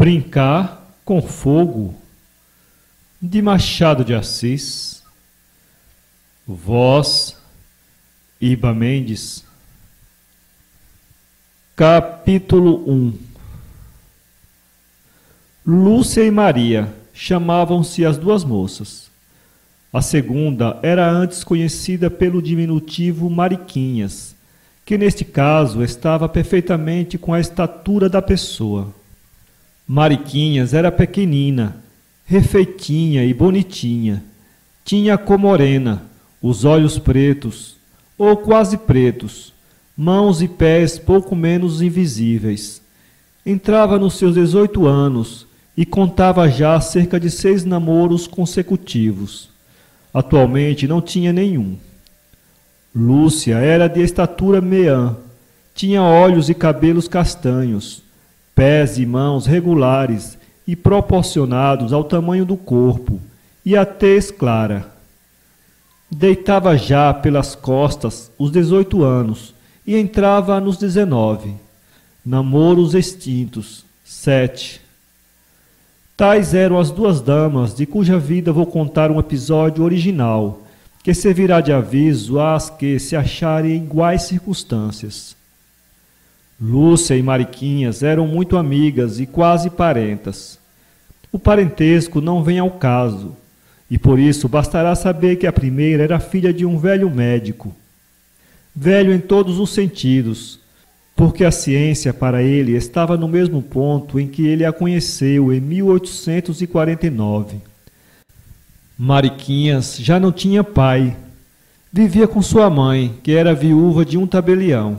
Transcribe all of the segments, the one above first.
Brincar com fogo, de Machado de Assis. Voz, Iba Mendes. Capítulo 1. Lúcia e Maria chamavam-se as duas moças. A segunda era antes conhecida pelo diminutivo Mariquinhas, que neste caso estava perfeitamente com a estatura da pessoa. Mariquinhas era pequenina, refeitinha e bonitinha. Tinha a cor morena, os olhos pretos, ou quase pretos, mãos e pés pouco menos invisíveis. Entrava nos seus 18 anos e contava já cerca de 6 namoros consecutivos. Atualmente não tinha nenhum. Lúcia era de estatura meã, tinha olhos e cabelos castanhos, pés e mãos regulares e proporcionados ao tamanho do corpo, e a tez clara. Deitava já pelas costas os 18 anos e entrava nos 19. Namoros extintos, 7. Tais eram as duas damas de cuja vida vou contar um episódio original, que servirá de aviso às que se acharem em iguais circunstâncias. Lúcia e Mariquinhas eram muito amigas e quase parentas. O parentesco não vem ao caso, e por isso bastará saber que a primeira era filha de um velho médico. Velho em todos os sentidos, porque a ciência para ele estava no mesmo ponto em que ele a conheceu em 1849. Mariquinhas já não tinha pai. Vivia com sua mãe, que era viúva de um tabelião.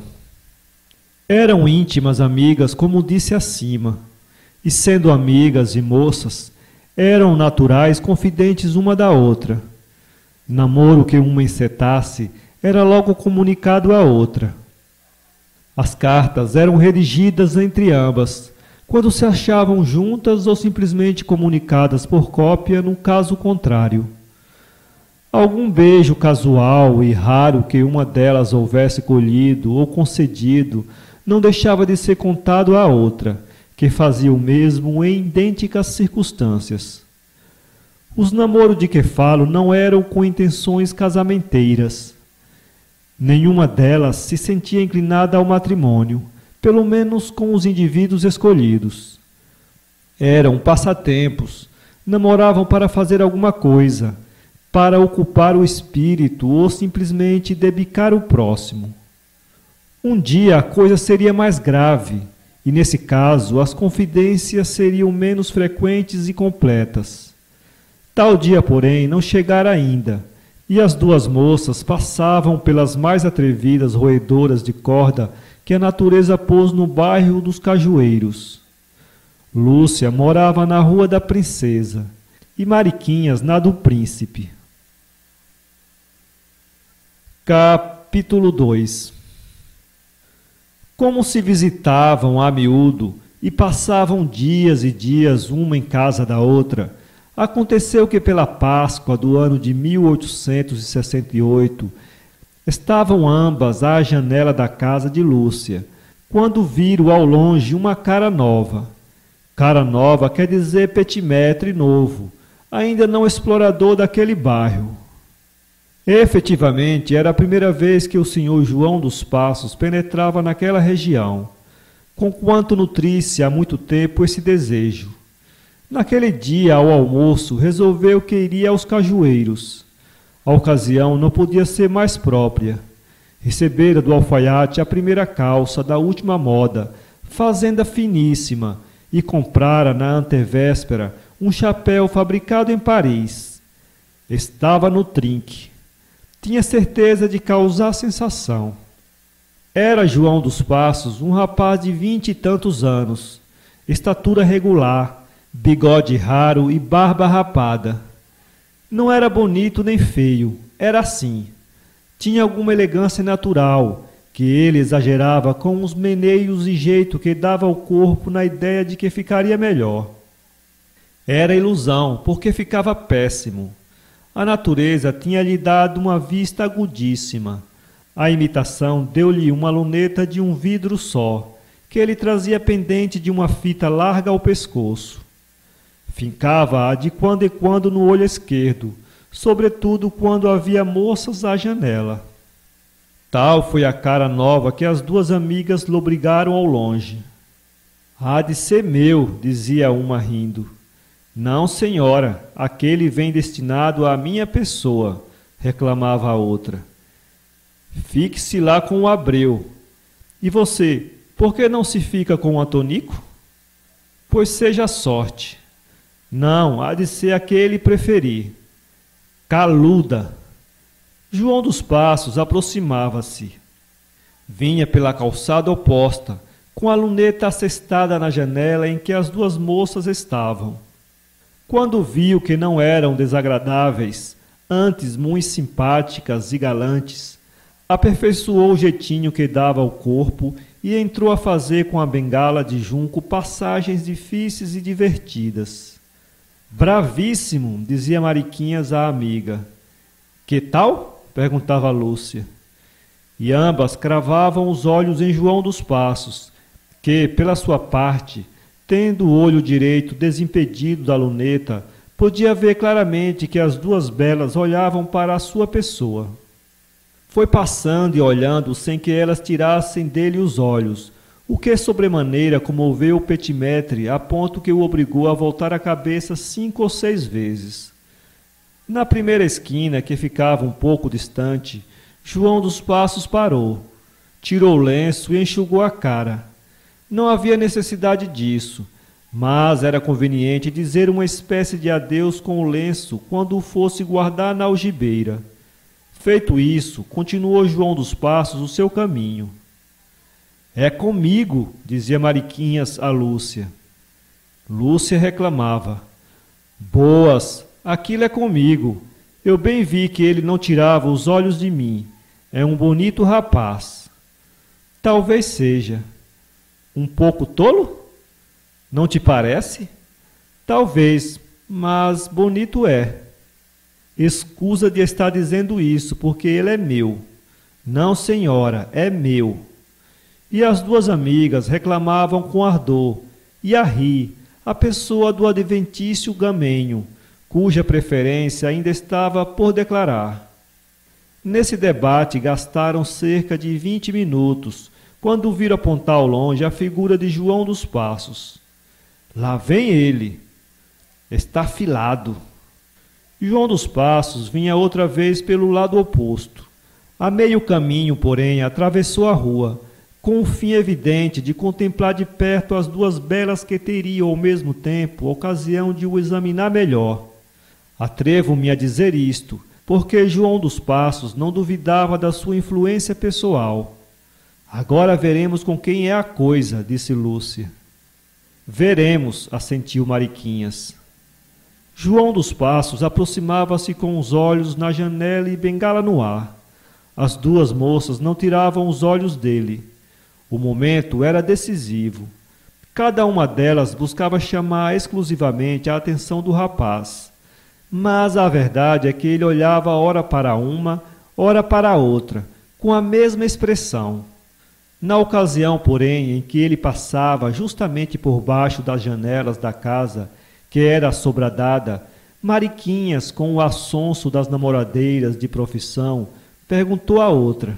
Eram íntimas amigas, como disse acima, e sendo amigas e moças, eram naturais confidentes uma da outra. Namoro que uma encetasse era logo comunicado à outra. As cartas eram redigidas entre ambas, quando se achavam juntas ou simplesmente comunicadas por cópia no caso contrário. Algum beijo casual e raro que uma delas houvesse colhido ou concedido não deixava de ser contado à outra, que fazia o mesmo em idênticas circunstâncias. Os namoros de que falo não eram com intenções casamenteiras. Nenhuma delas se sentia inclinada ao matrimônio, pelo menos com os indivíduos escolhidos. Eram passatempos, namoravam para fazer alguma coisa, para ocupar o espírito ou simplesmente debicar o próximo. Um dia a coisa seria mais grave, e nesse caso as confidências seriam menos frequentes e completas. Tal dia, porém, não chegara ainda, e as duas moças passavam pelas mais atrevidas roedoras de corda que a natureza pôs no bairro dos Cajueiros. Lúcia morava na Rua da Princesa, e Mariquinhas na do Príncipe. Capítulo 2. Como se visitavam a miúdo e passavam dias e dias uma em casa da outra, aconteceu que pela Páscoa do ano de 1868 estavam ambas à janela da casa de Lúcia, quando viram ao longe uma cara nova. Cara nova quer dizer petimetre novo, ainda não explorador daquele bairro. Efetivamente, era a primeira vez que o senhor João dos Passos penetrava naquela região, conquanto nutrisse há muito tempo esse desejo. Naquele dia, ao almoço, resolveu que iria aos Cajueiros. A ocasião não podia ser mais própria. Recebera do alfaiate a primeira calça da última moda, fazenda finíssima, e comprara na antevéspera um chapéu fabricado em Paris. Estava no trinque. Tinha certeza de causar sensação. Era João dos Passos um rapaz de 20 e tantos anos, estatura regular, bigode raro e barba rapada. Não era bonito nem feio, era assim. Tinha alguma elegância natural, que ele exagerava com os meneios e jeito que dava ao corpo na ideia de que ficaria melhor. Era ilusão, porque ficava péssimo. A natureza tinha-lhe dado uma vista agudíssima. A imitação deu-lhe uma luneta de um vidro só, que ele trazia pendente de uma fita larga ao pescoço. Fincava-a de quando em quando no olho esquerdo, sobretudo quando havia moças à janela. Tal foi a cara nova que as duas amigas lobrigaram ao longe. Há de ser meu, dizia uma rindo. Não, senhora, aquele vem destinado à minha pessoa, reclamava a outra. Fique-se lá com o Abreu. E você, por que não se fica com o Antonico? Pois seja a sorte. Não, há de ser aquele preferir. Caluda! João dos Passos aproximava-se. Vinha pela calçada oposta, com a luneta assestada na janela em que as duas moças estavam. Quando viu que não eram desagradáveis, antes muito simpáticas e galantes, aperfeiçoou o jeitinho que dava ao corpo e entrou a fazer com a bengala de junco passagens difíceis e divertidas. Bravíssimo, dizia Mariquinhas à amiga. Que tal? Perguntava Lúcia. E ambas cravavam os olhos em João dos Passos, que, pela sua parte, tendo o olho direito desimpedido da luneta, podia ver claramente que as duas belas olhavam para a sua pessoa. Foi passando e olhando sem que elas tirassem dele os olhos, o que sobremaneira comoveu o petimetre a ponto que o obrigou a voltar a cabeça 5 ou 6 vezes. Na primeira esquina, que ficava um pouco distante, João dos Passos parou, tirou o lenço e enxugou a cara. Não havia necessidade disso, mas era conveniente dizer uma espécie de adeus com o lenço quando o fosse guardar na algibeira. Feito isso, continuou João dos Passos o seu caminho. É comigo, dizia Mariquinhas a Lúcia. Lúcia reclamava. Boas, aquilo é comigo. Eu bem vi que ele não tirava os olhos de mim. É um bonito rapaz. Talvez seja. Um pouco tolo? Não te parece? Talvez, mas bonito é. Escusa de estar dizendo isso, porque ele é meu. Não, senhora, é meu. E as duas amigas reclamavam com ardor, e a rir, a pessoa do adventício gamenho, cuja preferência ainda estava por declarar. Nesse debate gastaram cerca de 20 minutos, quando viram apontar ao longe a figura de João dos Passos. Lá vem ele. Está afilado. João dos Passos vinha outra vez pelo lado oposto. A meio caminho, porém, atravessou a rua, com o fim evidente de contemplar de perto as duas belas que teriam, ao mesmo tempo, ocasião de o examinar melhor. Atrevo-me a dizer isto, porque João dos Passos não duvidava da sua influência pessoal. Agora veremos com quem é a coisa, disse Lúcia. Veremos, assentiu Mariquinhas. João dos Passos aproximava-se com os olhos na janela e bengala no ar. As duas moças não tiravam os olhos dele. O momento era decisivo. Cada uma delas buscava chamar exclusivamente a atenção do rapaz. Mas a verdade é que ele olhava ora para uma, ora para a outra, com a mesma expressão. Na ocasião, porém, em que ele passava justamente por baixo das janelas da casa, que era assobradada, Mariquinhas, com o assonso das namoradeiras de profissão, perguntou à outra.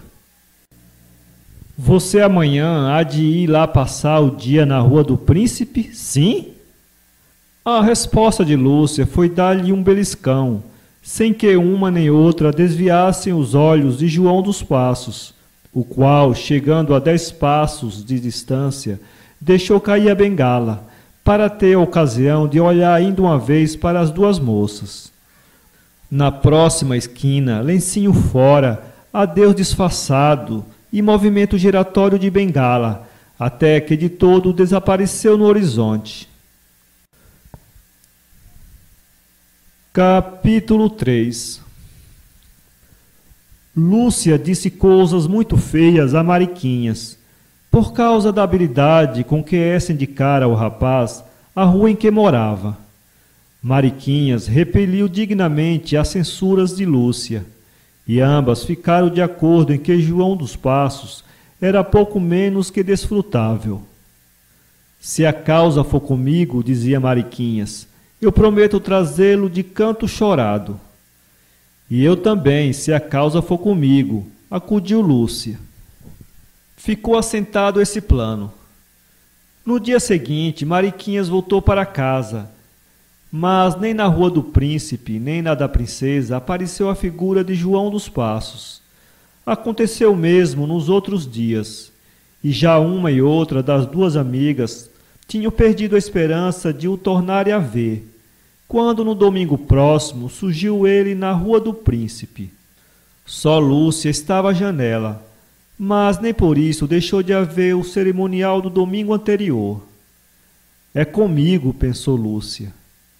Você amanhã há de ir lá passar o dia na Rua do Príncipe, sim? A resposta de Lúcia foi dar-lhe um beliscão, sem que uma nem outra desviassem os olhos de João dos Passos, o qual, chegando a 10 passos de distância, deixou cair a bengala, para ter a ocasião de olhar ainda uma vez para as duas moças. Na próxima esquina, lencinho fora, adeus disfarçado e movimento giratório de bengala, até que de todo desapareceu no horizonte. Capítulo 3. Lúcia disse coisas muito feias a Mariquinhas, por causa da habilidade com que essa indicara ao rapaz a rua em que morava. Mariquinhas repeliu dignamente as censuras de Lúcia, e ambas ficaram de acordo em que João dos Passos era pouco menos que desfrutável. Se a causa for comigo, dizia Mariquinhas, eu prometo trazê-lo de canto chorado. E eu também, se a causa for comigo, acudiu Lúcia. Ficou assentado esse plano. No dia seguinte, Mariquinhas voltou para casa, mas nem na Rua do Príncipe, nem na da Princesa apareceu a figura de João dos Passos. Aconteceu mesmo nos outros dias, e já uma e outra das duas amigas tinham perdido a esperança de o tornarem a ver, quando no domingo próximo surgiu ele na Rua do Príncipe. Só Lúcia estava à janela, mas nem por isso deixou de haver o cerimonial do domingo anterior. É comigo, pensou Lúcia.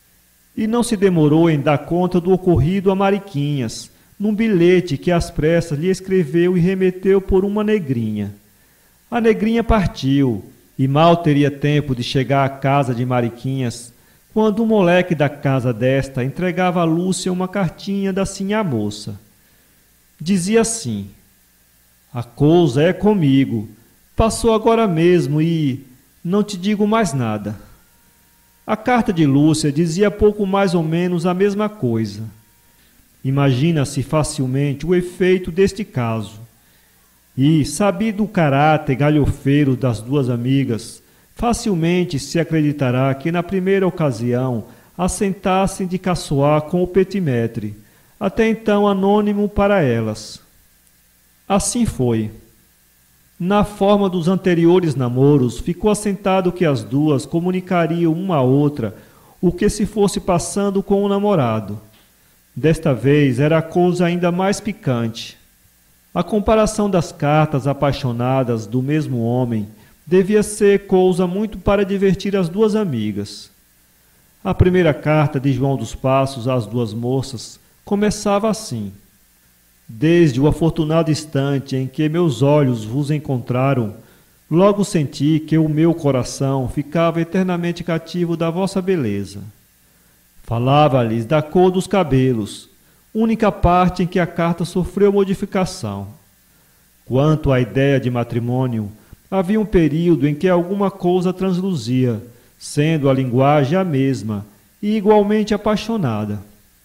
E não se demorou em dar conta do ocorrido a Mariquinhas, num bilhete que às pressas lhe escreveu e remeteu por uma negrinha. A negrinha partiu, e mal teria tempo de chegar à casa de Mariquinhas, quando um moleque da casa desta entregava a Lúcia uma cartinha da sinhá moça. Dizia assim: a coisa é comigo, passou agora mesmo e não te digo mais nada. A carta de Lúcia dizia pouco mais ou menos a mesma coisa. Imagina-se facilmente o efeito deste caso. E, sabido o caráter galhofeiro das duas amigas, facilmente se acreditará que na primeira ocasião assentassem de caçoar com o petimetre, até então anônimo para elas. Assim foi. Na forma dos anteriores namoros, ficou assentado que as duas comunicariam uma à outra o que se fosse passando com o namorado. Desta vez era a coisa ainda mais picante. A comparação das cartas apaixonadas do mesmo homem devia ser coisa muito para divertir as duas amigas. A primeira carta de João dos Passos às duas moças começava assim: desde o afortunado instante em que meus olhos vos encontraram, logo senti que o meu coração ficava eternamente cativo da vossa beleza. Falava-lhes da cor dos cabelos, única parte em que a carta sofreu modificação. Quanto à ideia de matrimônio, havia um período em que alguma coisa transluzia, sendo a linguagem a mesma e igualmente apaixonada.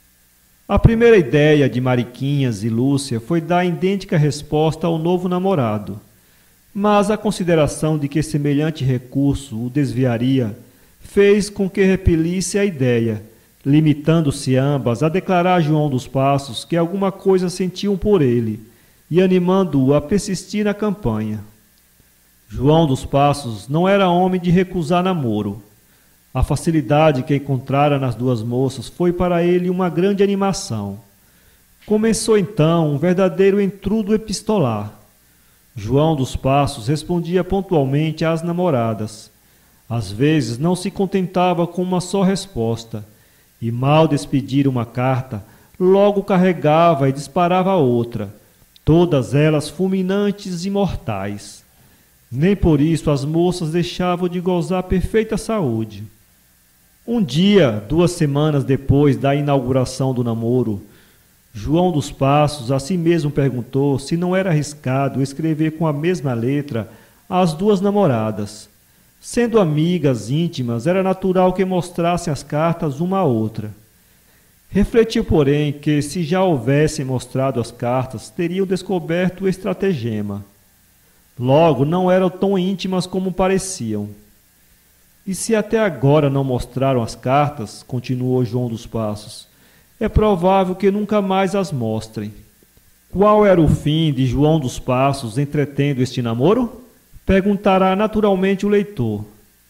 A primeira ideia de Mariquinhas e Lúcia foi dar idêntica resposta ao novo namorado, mas a consideração de que semelhante recurso o desviaria fez com que repelisse a ideia, limitando-se ambas a declarar a João dos Passos que alguma coisa sentiam por ele e animando-o a persistir na campanha. João dos Passos não era homem de recusar namoro. A facilidade que encontrara nas duas moças foi para ele uma grande animação. Começou então um verdadeiro entrudo epistolar. João dos Passos respondia pontualmente às namoradas. Às vezes não se contentava com uma só resposta, e mal despedir uma carta, logo carregava e disparava outra, todas elas fulminantes e mortais. Nem por isso as moças deixavam de gozar perfeita saúde. Um dia, 2 semanas depois da inauguração do namoro, João dos Passos a si mesmo perguntou se não era arriscado escrever com a mesma letra às duas namoradas. Sendo amigas íntimas, era natural que mostrassem as cartas uma à outra. Refletiu, porém, que se já houvessem mostrado as cartas, teriam descoberto o estratagema. Logo, não eram tão íntimas como pareciam. E se até agora não mostraram as cartas, continuou João dos Passos, é provável que nunca mais as mostrem. Qual era o fim de João dos Passos entretendo este namoro? Perguntará naturalmente o leitor.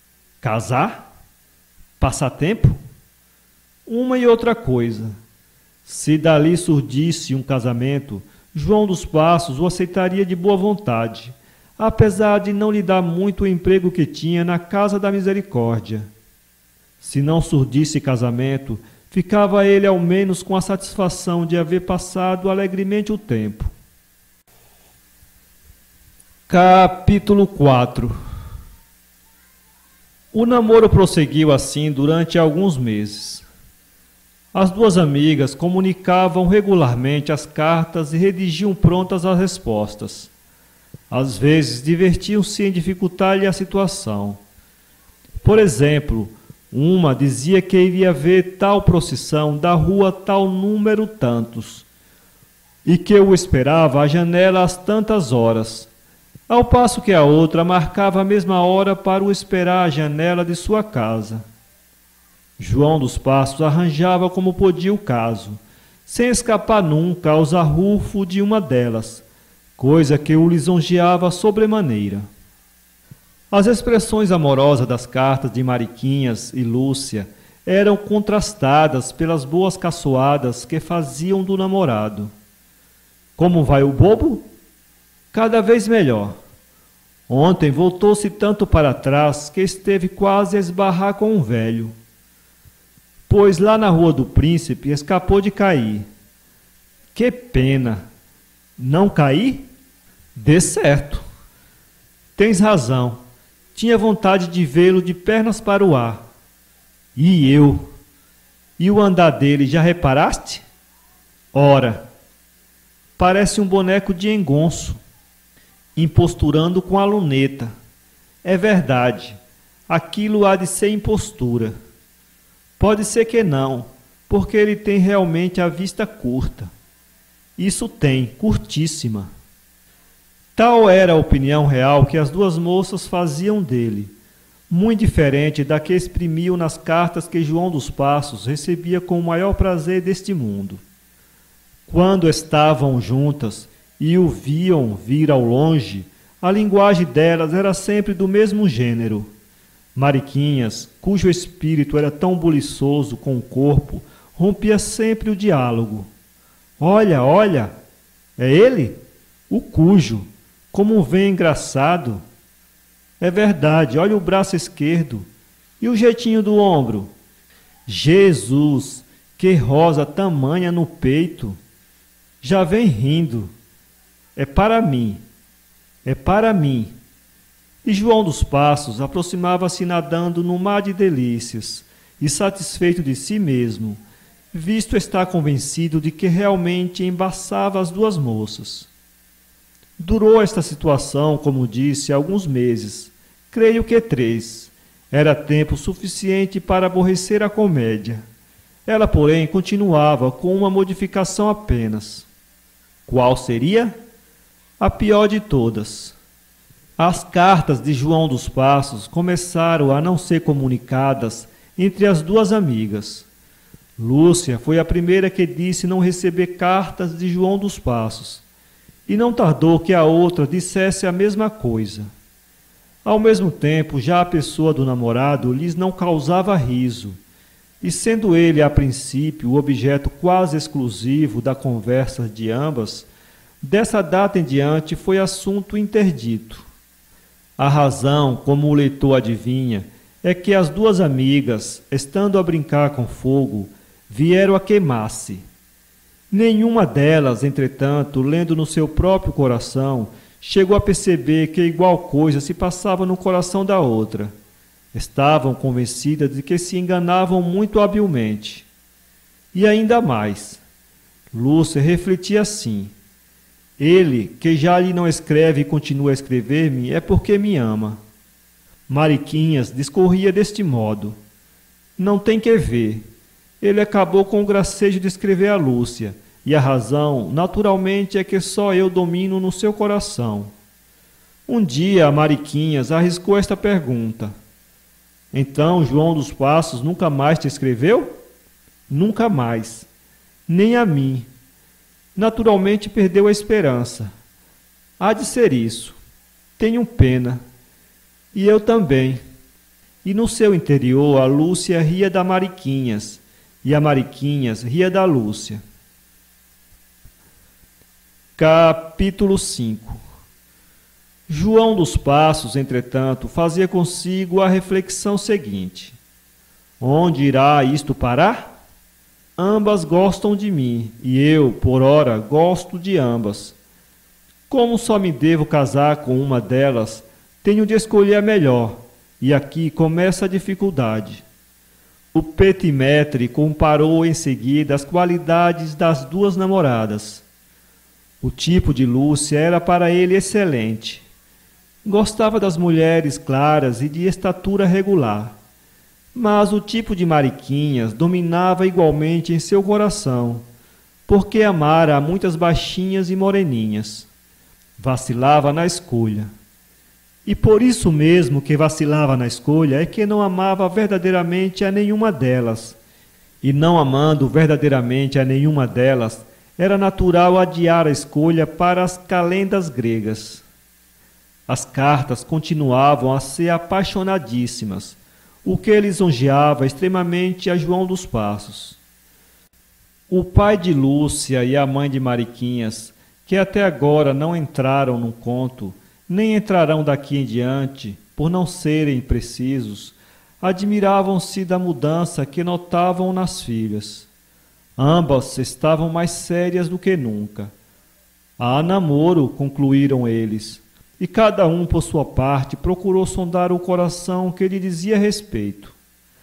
Casar? Passatempo? Uma e outra coisa. Se dali surgisse um casamento, João dos Passos o aceitaria de boa vontade, apesar de não lhe dar muito o emprego que tinha na Casa da Misericórdia. Se não surgisse casamento, ficava ele ao menos com a satisfação de haver passado alegremente o tempo. Capítulo 4. O namoro prosseguiu assim durante alguns meses. As duas amigas comunicavam regularmente as cartas e redigiam prontas as respostas. Às vezes divertiam-se em dificultar-lhe a situação. Por exemplo, uma dizia que iria ver tal procissão da rua tal número tantos, e que o esperava à janela às tantas horas, ao passo que a outra marcava a mesma hora para o esperar à janela de sua casa. João dos Passos arranjava como podia o caso, sem escapar nunca aos arrufos de uma delas, coisa que o lisonjeava sobremaneira. As expressões amorosas das cartas de Mariquinhas e Lúcia eram contrastadas pelas boas caçoadas que faziam do namorado. Como vai o bobo? Cada vez melhor. Ontem voltou-se tanto para trás que esteve quase a esbarrar com um velho. Pois lá na Rua do Príncipe escapou de cair. Que pena! Não caí? Dê certo. Tens razão. Tinha vontade de vê-lo de pernas para o ar. E eu? E o andar dele, já reparaste? Ora, parece um boneco de engonço, imposturando com a luneta. É verdade, aquilo há de ser impostura. Pode ser que não, porque ele tem realmente a vista curta. Isso tem, curtíssima. Tal era a opinião real que as duas moças faziam dele, muito diferente da que exprimiam nas cartas que João dos Passos recebia com o maior prazer deste mundo. Quando estavam juntas e o viam vir ao longe, a linguagem delas era sempre do mesmo gênero. Mariquinhas, cujo espírito era tão buliçoso com o corpo, rompia sempre o diálogo. Olha, olha, é ele? O cujo, como vem engraçado. É verdade, olha o braço esquerdo. E o jeitinho do ombro? Jesus, que rosa tamanha no peito. Já vem rindo. É para mim, é para mim. E João dos Passos aproximava-se nadando no mar de delícias e satisfeito de si mesmo, visto estar convencido de que realmente embaçava as duas moças. Durou esta situação, como disse, alguns meses, creio que 3. Era tempo suficiente para aborrecer a comédia. Ela, porém, continuava com uma modificação apenas. Qual seria? A pior de todas. As cartas de João dos Passos começaram a não ser comunicadas entre as duas amigas. Lúcia foi a primeira que disse não receber cartas de João dos Passos, e não tardou que a outra dissesse a mesma coisa. Ao mesmo tempo, já a pessoa do namorado lhes não causava riso, e sendo ele, a princípio, o objeto quase exclusivo da conversa de ambas, dessa data em diante foi assunto interdito. A razão, como o leitor adivinha, é que as duas amigas, estando a brincar com fogo, vieram a queimar-se. Nenhuma delas, entretanto, lendo no seu próprio coração, chegou a perceber que igual coisa se passava no coração da outra. Estavam convencidas de que se enganavam muito habilmente. E ainda mais, Lúcia refletia assim: ele, que já lhe não escreve e continua a escrever-me, é porque me ama. Mariquinhas discorria deste modo. Não tem que ver. Ele acabou com o gracejo de escrever a Lúcia, e a razão, naturalmente, é que só eu domino no seu coração. Um dia a Mariquinhas arriscou esta pergunta: então João dos Passos nunca mais te escreveu? Nunca mais. Nem a mim. Naturalmente perdeu a esperança. Há de ser isso. Tenho pena. E eu também. E no seu interior a Lúcia ria da Mariquinhas, e a Mariquinhas ria da Lúcia. Capítulo 5. João dos Passos, entretanto, fazia consigo a reflexão seguinte: onde irá isto parar? Ambas gostam de mim, e eu, por ora, gosto de ambas. Como só me devo casar com uma delas, tenho de escolher a melhor, e aqui começa a dificuldade. O petimetre comparou em seguida as qualidades das duas namoradas. O tipo de Lúcia era para ele excelente. Gostava das mulheres claras e de estatura regular, mas o tipo de Mariquinhas dominava igualmente em seu coração, porque amara muitas baixinhas e moreninhas. Vacilava na escolha. E por isso mesmo que vacilava na escolha é que não amava verdadeiramente a nenhuma delas. E não amando verdadeiramente a nenhuma delas, era natural adiar a escolha para as calendas gregas. As cartas continuavam a ser apaixonadíssimas, o que lisonjeava extremamente a João dos Passos. O pai de Lúcia e a mãe de Mariquinhas, que até agora não entraram no conto, nem entrarão daqui em diante, por não serem precisos, admiravam-se da mudança que notavam nas filhas. Ambas estavam mais sérias do que nunca. Há namoro, concluíram eles, e cada um, por sua parte, procurou sondar o coração que lhe dizia respeito.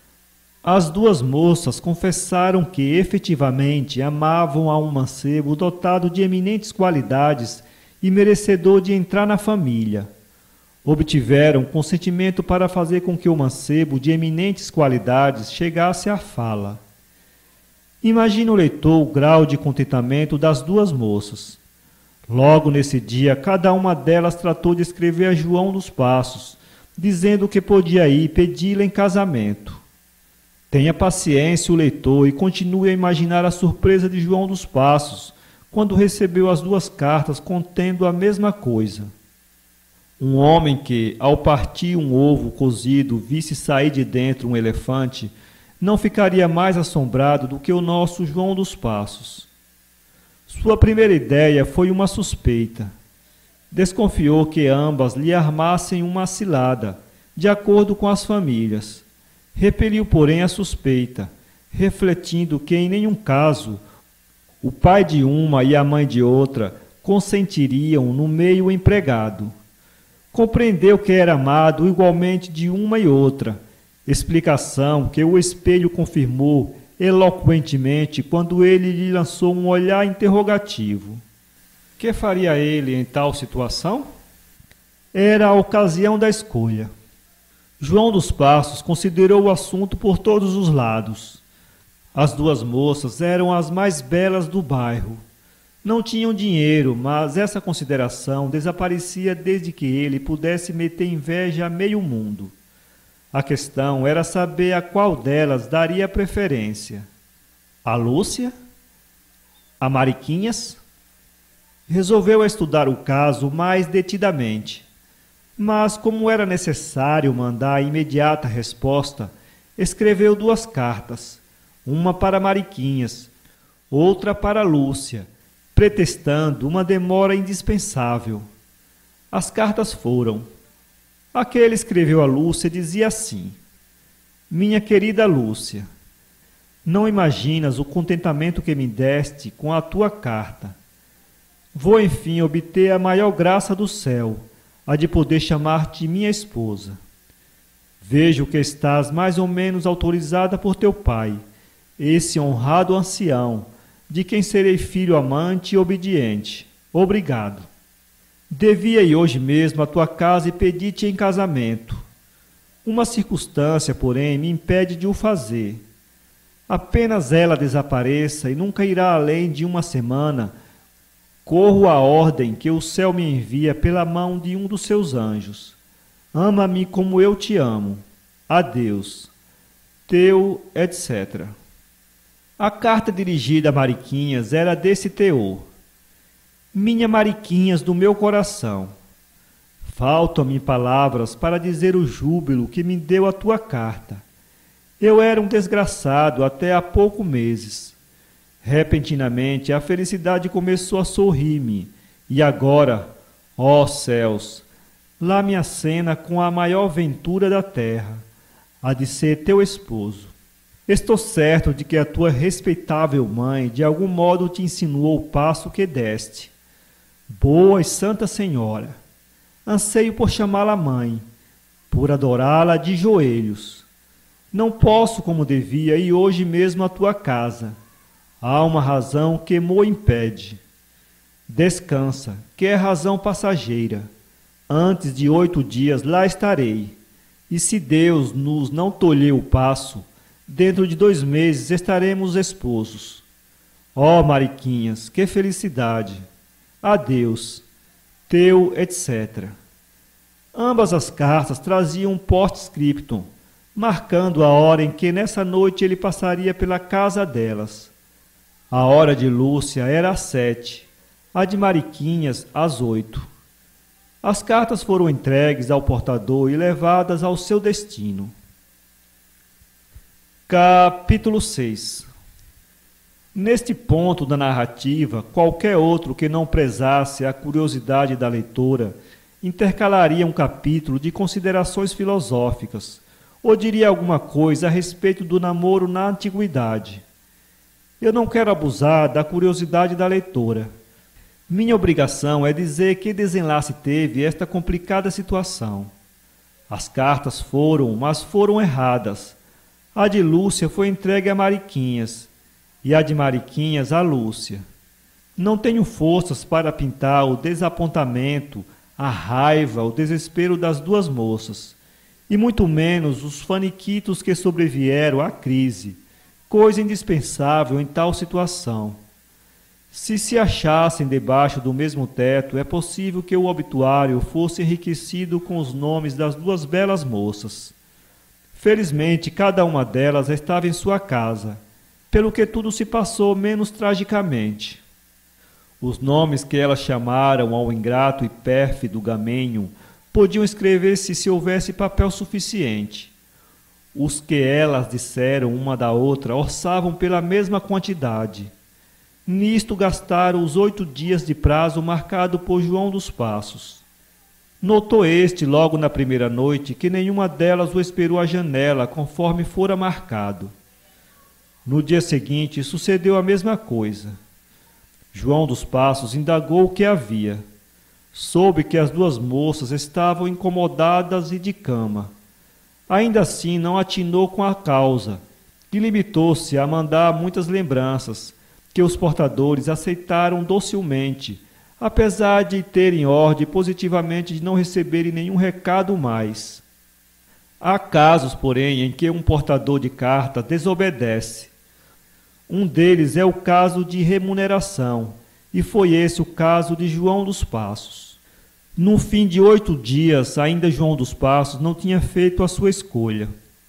As duas moças confessaram que, efetivamente, amavam a um mancebo dotado de eminentes qualidades e merecedor de entrar na família. Obtiveram consentimento para fazer com que o mancebo de eminentes qualidades chegasse à fala. Imagina o leitor o grau de contentamento das duas moças. Logo nesse dia, cada uma delas tratou de escrever a João dos Passos, dizendo que podia ir pedi-la em casamento. Tenha paciência o leitor e continue a imaginar a surpresa de João dos Passos quando recebeu as duas cartas contendo a mesma coisa. Um homem que, ao partir um ovo cozido, visse sair de dentro um elefante, não ficaria mais assombrado do que o nosso João dos Passos. Sua primeira ideia foi uma suspeita. Desconfiou que ambas lhe armassem uma cilada, de acordo com as famílias. Repeliu, porém, a suspeita, refletindo que, em nenhum caso, o pai de uma e a mãe de outra consentiriam no meio empregado. Compreendeu que era amado igualmente de uma e outra, explicação que o espelho confirmou eloquentemente quando ele lhe lançou um olhar interrogativo. Que faria ele em tal situação? Era a ocasião da escolha. João dos Passos considerou o assunto por todos os lados. As duas moças eram as mais belas do bairro. Não tinham dinheiro, mas essa consideração desaparecia desde que ele pudesse meter inveja a meio mundo. A questão era saber a qual delas daria preferência. A Lúcia? A Mariquinhas? Resolveu estudar o caso mais detidamente. Mas, como era necessário mandar a imediata resposta, escreveu duas cartas, uma para Mariquinhas, outra para Lúcia, pretextando uma demora indispensável. As cartas foram. A que ele escreveu a Lúcia dizia assim: Minha querida Lúcia, não imaginas o contentamento que me deste com a tua carta. Vou, enfim, obter a maior graça do céu, a de poder chamar-te minha esposa. Vejo que estás mais ou menos autorizada por teu pai, esse honrado ancião, de quem serei filho amante e obediente. Obrigado. Devia ir hoje mesmo à tua casa e pedir-te em casamento. Uma circunstância, porém, me impede de o fazer. Apenas ela desapareça e nunca irá além de uma semana, corro a ordem que o céu me envia pela mão de um dos seus anjos. Ama-me como eu te amo. Adeus. Teu, etc. A carta dirigida a Mariquinhas era desse teor: Minha Mariquinhas do meu coração, faltam-me palavras para dizer o júbilo que me deu a tua carta. Eu era um desgraçado até há poucos meses. Repentinamente a felicidade começou a sorrir-me, e agora, ó céus, lá me acena com a maior ventura da terra, a de ser teu esposo. Estou certo de que a tua respeitável mãe de algum modo te insinuou o passo que deste. Boa e santa senhora, anseio por chamá-la mãe, por adorá-la de joelhos. Não posso, como devia, ir hoje mesmo à tua casa. Há uma razão que mo impede. Descansa, que é razão passageira. Antes de 8 dias lá estarei. E se Deus nos não tolher o passo, dentro de 2 meses estaremos esposos. Ó Mariquinhas, que felicidade! Adeus, teu, etc. Ambas as cartas traziam um post-scriptum, marcando a hora em que nessa noite ele passaria pela casa delas. A hora de Lúcia era às 7, a de Mariquinhas às 8. As cartas foram entregues ao portador e levadas ao seu destino. Capítulo 6. Neste ponto da narrativa, qualquer outro que não prezasse a curiosidade da leitora intercalaria um capítulo de considerações filosóficas, ou diria alguma coisa a respeito do namoro na antiguidade. Eu não quero abusar da curiosidade da leitora. Minha obrigação é dizer que desenlace teve esta complicada situação. As cartas foram, mas foram erradas. A de Lúcia foi entregue a Mariquinhas, e a de Mariquinhas a Lúcia. Não tenho forças para pintar o desapontamento, a raiva, o desespero das duas moças, e muito menos os faniquitos que sobrevieram à crise, coisa indispensável em tal situação. Se achassem debaixo do mesmo teto, é possível que o obituário fosse enriquecido com os nomes das duas belas moças. Felizmente, cada uma delas estava em sua casa, pelo que tudo se passou menos tragicamente. Os nomes que elas chamaram ao ingrato e pérfido Gamenho podiam escrever-se se houvesse papel suficiente. Os que elas disseram uma da outra orçavam pela mesma quantidade. Nisto gastaram os 8 dias de prazo marcado por João dos Passos. Notou este, logo na primeira noite, que nenhuma delas o esperou à janela, conforme fora marcado. No dia seguinte, sucedeu a mesma coisa. João dos Passos indagou o que havia. Soube que as duas moças estavam incomodadas e de cama. Ainda assim, não atinou com a causa, e limitou-se a mandar muitas lembranças, que os portadores aceitaram docilmente, apesar de terem ordem positivamente de não receberem nenhum recado mais. Há casos, porém, em que um portador de carta desobedece. Um deles é o caso de remuneração, e foi esse o caso de João dos Passos. No fim de 8 dias, ainda João dos Passos não tinha feito a sua escolha.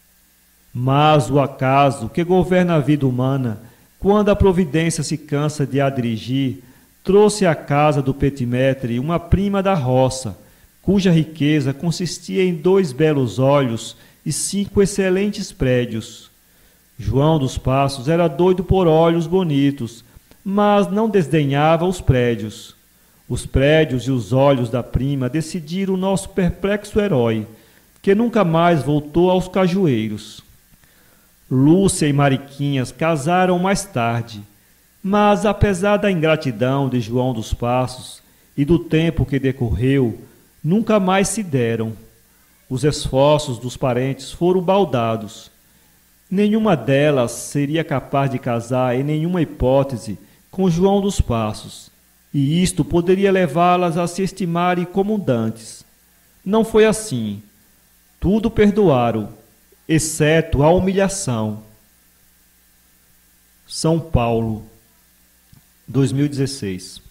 Mas o acaso, que governa a vida humana, quando a providência se cansa de a dirigir, trouxe à casa do petimetre uma prima da roça, cuja riqueza consistia em 2 belos olhos e 5 excelentes prédios. João dos Passos era doido por olhos bonitos, mas não desdenhava os prédios. Os prédios e os olhos da prima decidiram o nosso perplexo herói, que nunca mais voltou aos cajueiros. Lúcia e Mariquinhas casaram mais tarde, mas apesar da ingratidão de João dos Passos e do tempo que decorreu, nunca mais se deram. Os esforços dos parentes foram baldados. Nenhuma delas seria capaz de casar em nenhuma hipótese com João dos Passos, e isto poderia levá-las a se estimarem como dantes. Não foi assim. Tudo perdoaram, exceto a humilhação. São Paulo, 2016.